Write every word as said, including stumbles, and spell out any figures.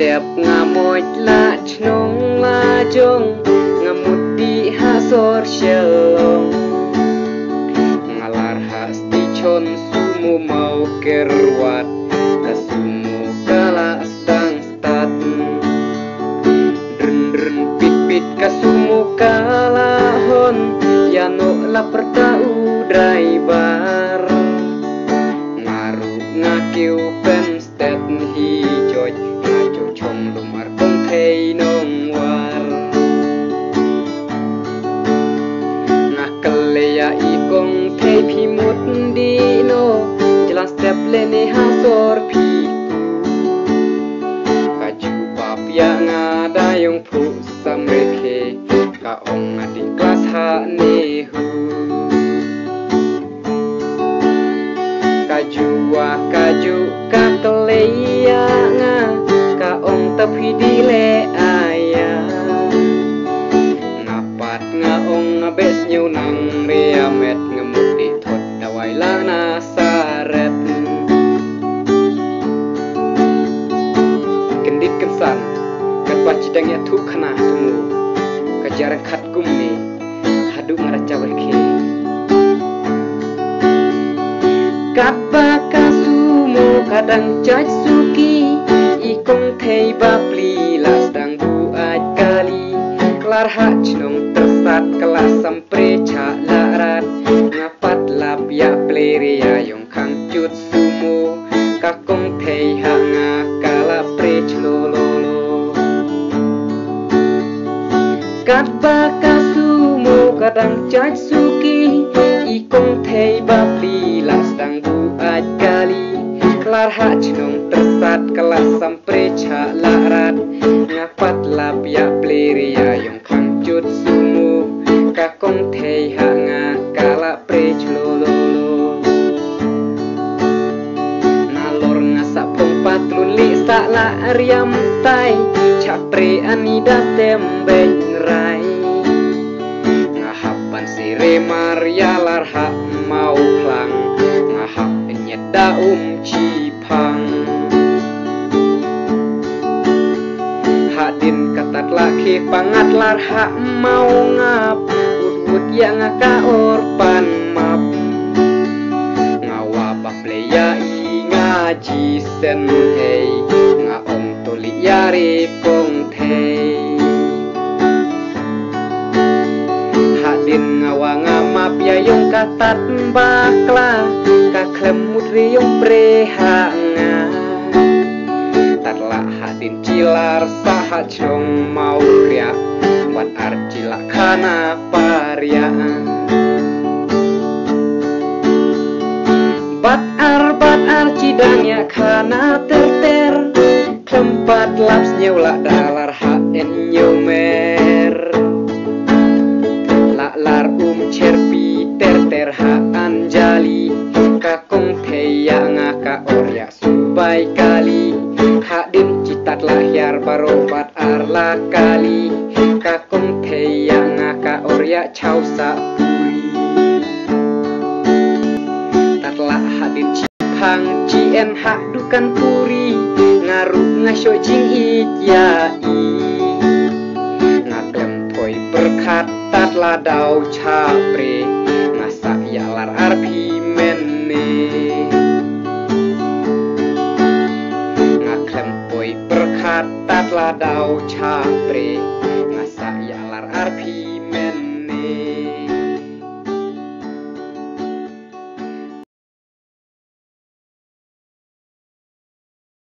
Tiap ngamoj la chnong la jong ngamut di hasor shelong ngalar hasti chon sumu mau kerwat kasumu kala stang stat dren dren pit pit kasumu kala hon yano la pertau driver ngaru ngakiu pen stet hi joj ngajo chom lumar kong thei nong war ngakeleya ikong thei phi mut di no jalan step lene hasor phiku kaju papia ngada yung phu samrekhe ka ong adi kelas ha nehu kaju wa kaju kakeleya nga ka ong tapi dile aya ngapat nga ong ngabes nyu nang riamet ngemut di thot dawai lana saret kendit kensan kat bacidang ya thu khana sumu kajar khat kumni hadu ngaraca werke kapa kasumu kadang caj suki ikong thei bapli las dang bu aj kali klar ha chnong tersat kelas sampre cha larat ngapat lap ya pleria yong khang cut sumu kakong thei ha nga kala pre chlololo kapa kasumu kadang caj suki ikong thei bapli las dang bu aj kali klar ha chnong tersat kelas sampre cha larat ngapat lap ya pleria yong khang cut sumu kakong thei ha nga kala pre chlololo nalor ngasa pong patlun li sa la riam tai cha pre anida tembeng rai ngahapan si remaria lar ha mau klang ngahap nyet daum cipang hadin katat laki pangat lar ha mau ngap ud-ud yang ngaka orpan map ngawa papleya i ngaji sen hei ngaong tuli yari kong thei hadin ngawa ngamap ya yung katat bakla kaklem mudri yung prehanga tatla hadin cilar saha chong mau kria wat arcila kana paria bat ar bat ar cidangnya kana terter klempat laps nyeula dalar ha en nyomer lar um cerpi ter-ter ha anjali kakong theya ngaka orya subai kali hadin citat lahyar barobat arla kali kakong theya ngaka orya chausa pui tatla hadin cipang cien ha dukan puri ngaru ngasyo jing ityai berkat tatla dau capre ngasa yalar arpi menne ngaklempoi berkat tatla dau capre ngasa yalar arpi men